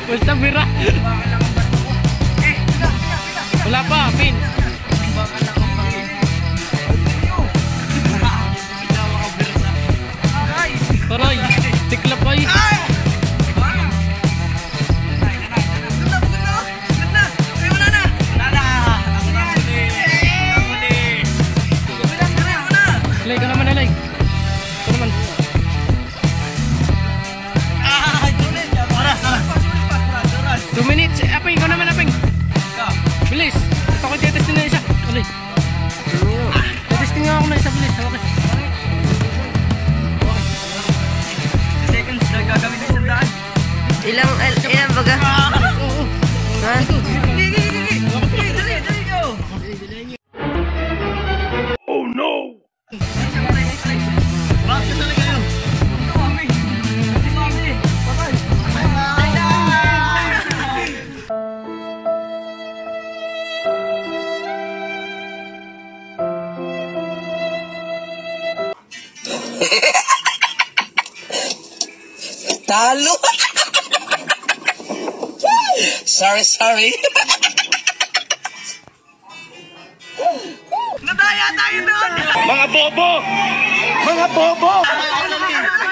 Basta bira. Wala pa, pin. Taray, tiklap ay. Lay ka naman, Lay. Ito naman. Oras. 2 minutes. Aping, ikaw naman, Aping. Bilis. Ito ko testing na isa. Alay. Testing nga ako na isa, bilis. Okay. Seconds na gagawin na isang daan. Ilang baga? Oo. Ha? Dali go. Oh no! Bakit talaga yun? Talo. Sorry. Nadaya tayo doon! Mga bobo!